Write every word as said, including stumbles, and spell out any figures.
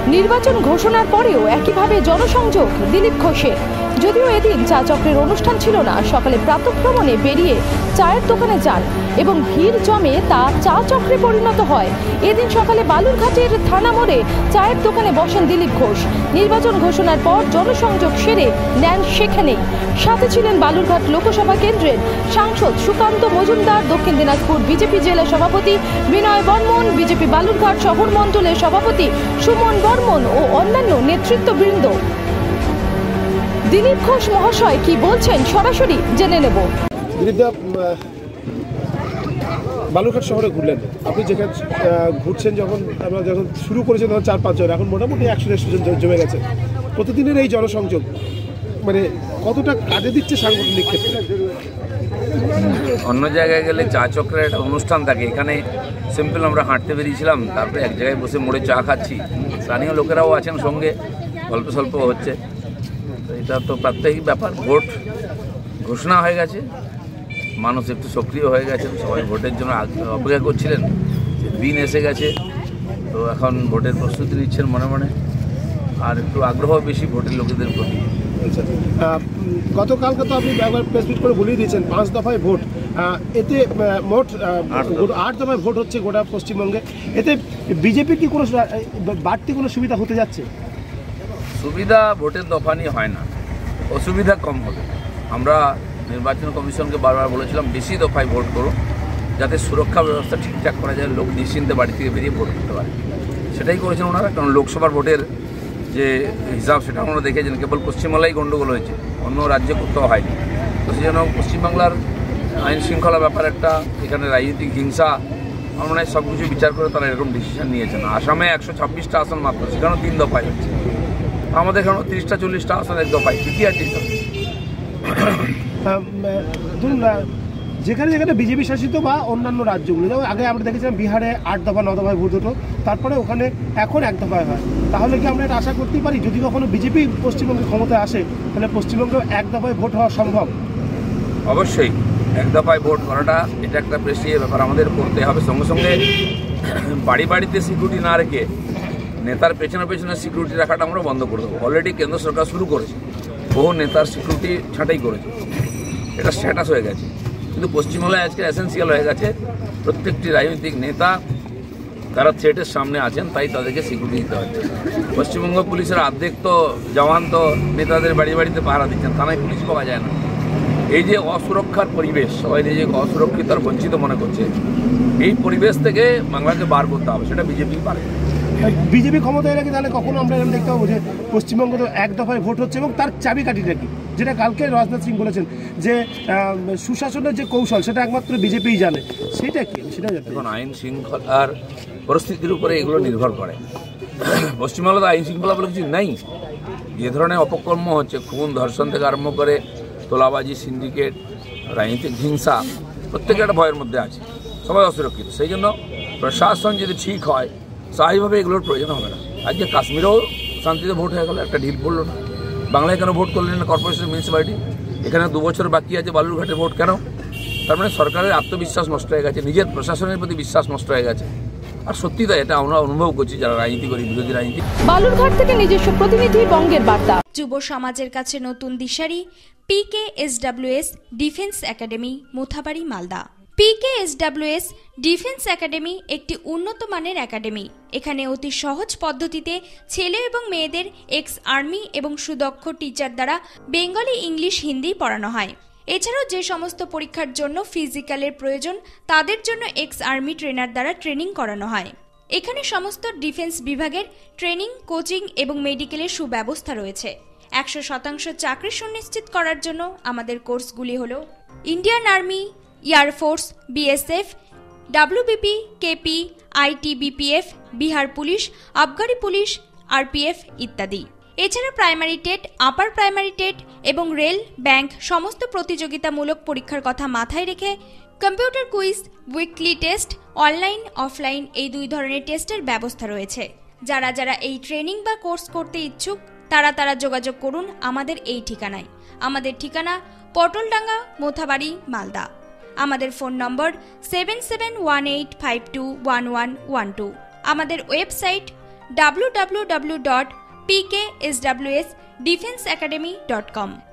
নির্বাচন ঘোষণার পরেও একইভাবে জনসংযোগ দিলীপ ঘোষের। যদিও এদিন চা চক্রের অনুষ্ঠান ছিল না, সকালে প্রাতঃভ্রমণে বেরিয়ে চায়ের দোকানে যান এবং ভিড় জমে তা চা চক্রে পরিণত হয়। এদিন সকালে বালুরঘাটের থানা মোড়ে চায়ের দোকানে বসেন দিলীপ ঘোষ। নির্বাচন ঘোষণার পর জনসংযোগ সেরে নেন সেখানেই। সাথে ছিলেন বালুরঘাট লোকসভা কেন্দ্রের সাংসদ সুকান্ত মজুমদার, দক্ষিণ দিনাজপুর বিজেপি জেলা সভাপতি বিনয় বর্মন, বিজেপি বালুরঘাট শহর মণ্ডলের সভাপতি সুমন বর্মন ও অন্যান্য নেতৃত্ববৃন্দ। দিলীপ ঘোষ মহাশয় কি বলছেন সরাসরি জেনে নেব। বালুরঘাট শহরে ঘুরলেন, আপনি যেখানে ঘুরছেন যখন আমরা যখন শুরু করেছেন তখন চার পাঁচজন, এখন মোটামুটি একশো দেড়শো জন জমে গেছে। প্রতিদিনের এই জনসংযোগ মানে কতটা কাজে দিচ্ছে সাংগঠনিক ক্ষেত্রে? অন্য জায়গায় গেলে চা চক্রের একটা অনুষ্ঠান থাকে, এখানে সিম্পল আমরা হাঁটতে বেরিয়েছিলাম, তারপরে এক জায়গায় বসে মোড়ে চা খাচ্ছি, স্থানীয় লোকেরাও আছেন সঙ্গে, গল্প স্বল্প হচ্ছে। এটা তো প্রাত্যহিক ব্যাপার। ভোট ঘোষণা হয়ে গেছে, মানুষ একটু সক্রিয় হয়ে গেছেন, সবাই ভোটের জন্য অপেক্ষা করছিলেন। দিন এসে গেছে, তো এখন ভোটের প্রস্তুতি নিচ্ছেন মনে মনে, আর একটু আগ্রহ বেশি ভোটের লোকেদের প্রতি। গতকালকে তো আপনি একবার প্রেস মিট করে বলেই দিয়েছেন পাঁচ দফায় ভোট, এতে মোট আট দফায় ভোট হচ্ছে গোটা পশ্চিমবঙ্গে। এতে বিজেপির কি কোনো বাড়তি কোনো সুবিধা হতে যাচ্ছে? সুবিধা ভোটের দফা নিয়ে হয় না, অসুবিধা কম হবে। আমরা নির্বাচন কমিশনকে বারবার বলেছিলাম বেশি দফায় ভোট করুন, যাতে সুরক্ষা ব্যবস্থা ঠিকঠাক করা যায়, লোক নিশ্চিন্তে বাড়ি থেকে বেরিয়ে ভোট করতে পারে। সেটাই করেছেন ওনারা, কারণ লোকসভার ভোটের যে হিসাব সেটা আমরা দেখেছেন, কেবল পশ্চিমবাংলায় গণ্ডগোল হয়েছে, অন্য রাজ্যে কোথাও হয়নি। তো সেই জন্য পশ্চিমবাংলার আইন শৃঙ্খলা ব্যাপার একটা, এখানে রাজনৈতিক হিংসা, আমার মনে হয় সব কিছু বিচার করে তারা এরকম ডিসিশন নিয়েছেন। আসামে একশো ছাব্বিশটা আসন মাত্র, সেখানেও তিন দফায় হচ্ছে। আমাদের এখানেও তিরিশটা চল্লিশটা আসন এক দফায়, ঠিকই আছে। ধরুন যেখানে যেখানে বিজেপি শাসিত বা অন্যান্য রাজ্যগুলো, যেমন আগে আমরা দেখেছিলাম বিহারে আট দফা ন দফায় ভোট হতো, তারপরে ওখানে এখন এক দফায় হয়। তাহলে কি আমরা এটা আশা করতেই পারি যদি কখনো বিজেপি পশ্চিমবঙ্গে ক্ষমতায় আসে, তাহলে পশ্চিমবঙ্গে এক দফায় ভোট হওয়া সম্ভব? অবশ্যই এক দফায় ভোট করাটা এটা একটা প্রেস্টিজের ব্যাপার, আমাদের করতে হবে। সঙ্গে সঙ্গে বাড়ি বাড়িতে সিকিউরিটি না রেখে নেতার পেছনে পেছনে সিকিউরিটি রাখাটা আমরা বন্ধ করে দেবো। অলরেডি কেন্দ্র সরকার শুরু করেছে, বহু নেতার সিকিউরিটি ছাঁটাই করেছে, এটা স্ট্যাটাস হয়ে গেছে। কিন্তু পশ্চিমবাংলায় আজকে এসেন্সিয়াল হয়ে গেছে, প্রত্যেকটি রাজনৈতিক নেতা তারা থ্রেটের সামনে আছেন, তাই তাদেরকে সিকিউরিটি দিতে হচ্ছে। পশ্চিমবঙ্গ পুলিশের অর্ধেক তো জওয়ান তো নেতাদের বাড়ি বাড়িতে পাহারা দিচ্ছেন, থানায় পুলিশ পাওয়া যায় না। এই যে অসুরক্ষার পরিবেশ, সবাই যে অসুরক্ষিত আর বঞ্চিত মনে করছে, এই পরিবেশ থেকে বাংলাকে বার করতে হবে, সেটা বিজেপি পারে। বিজেপি ক্ষমতায় এলে তাহলে কখনো আমরা এরকম দেখতে পাবো যে পশ্চিমবঙ্গে তো এক দফায় ভোট হচ্ছে, এবং তার চাবিকাঠিটা কি, যেটা কালকে রাজনাথ সিং বলেছেন যে সুশাসনের যে কৌশল সেটা একমাত্র বিজেপিই জানে, সেটা কি? সেটা এখন আইন শৃঙ্খলার পরিস্থিতির উপরে এগুলো নির্ভর করে। পশ্চিমবাংলাতে আইন শৃঙ্খলা বলে কিছু নেই। যে ধরনের অপকর্ম হচ্ছে, খুন ধর্ষণ থেকে আরম্ভ করে তোলাবাজি, সিন্ডিকেট, রাজনৈতিক হিংসা, প্রত্যেকে একটা ভয়ের মধ্যে আছে, সবাই অসুরক্ষিত। সেই জন্য প্রশাসন যদি ঠিক হয়, স্বাভাবিকভাবে এগুলোর প্রয়োজন হবে না। আজকে কাশ্মীরেও শান্তিতে ভোট হয়ে গেল, একটা ঢিল পড়লো না। বাংলায় কেন ভোট করলেন না কর্পোরেশন, মিউনিসিপ্যালিটি? এখানে দু বছর বাকি আছে বালুরঘাটে ভোট কেন? তার মানে সরকারের আত্মবিশ্বাস নষ্ট হয়ে গেছে, নিজের প্রশাসনের প্রতি বিশ্বাস নষ্ট হয়ে গেছে। আর সত্যি তাই, এটা আমরা অনুভব করছি যারা রাজনীতি করি, বিরোধী রাজনীতি। বালুরঘাট থেকে নিজস্ব প্রতিনিধি বঙ্গের বার্তা। যুব সমাজের কাছে নতুন দিশারি PKSWS defence academy, Mothabari, Malda. PKSWS defence academy একটি উন্নত মানের একাডেমি। এখানে অতি সহজ পদ্ধতিতে ছেলে এবং মেয়েদের এক্স আর্মি এবং সুদক্ষ টিচার দ্বারা বেঙ্গলি, ইংলিশ, হিন্দি পড়ানো হয়। এছাড়াও যে সমস্ত পরীক্ষার জন্য ফিজিক্যালের প্রয়োজন, তাদের জন্য এক্স আর্মি ট্রেনার দ্বারা ট্রেনিং করানো হয়। এখানে সমস্ত ডিফেন্স বিভাগের ট্রেনিং, কোচিং এবং মেডিকেলের সুব্যবস্থা রয়েছে। একশো শতাংশ চাকরি সুনিশ্চিত করার জন্য আমাদের কোর্সগুলি হল Indian army, air force, BSF, WBP, KP, ITBPF, Bihar police, আবগারি পুলিশ, আরপিএফ ইত্যাদি। এছাড়া primary TET, upper primary TET এবং রেল, ব্যাংক সমস্ত প্রতিযোগিতামূলক পরীক্ষার কথা মাথায় রেখে computer quiz, weekly test, online, offline এই দুই ধরনের টেস্টের ব্যবস্থা রয়েছে। যারা যারা এই ট্রেনিং বা কোর্স করতে ইচ্ছুক তারা তারা যোগাযোগ করুন আমাদের এই ঠিকানায়। আমাদের ঠিকানা পটলডাঙ্গা, মোথাবাড়ি, মালদা। আমাদের phone number seven seven one eight five two one one one two. আমাদের website W W W dot P K S W S defence academy dot কম।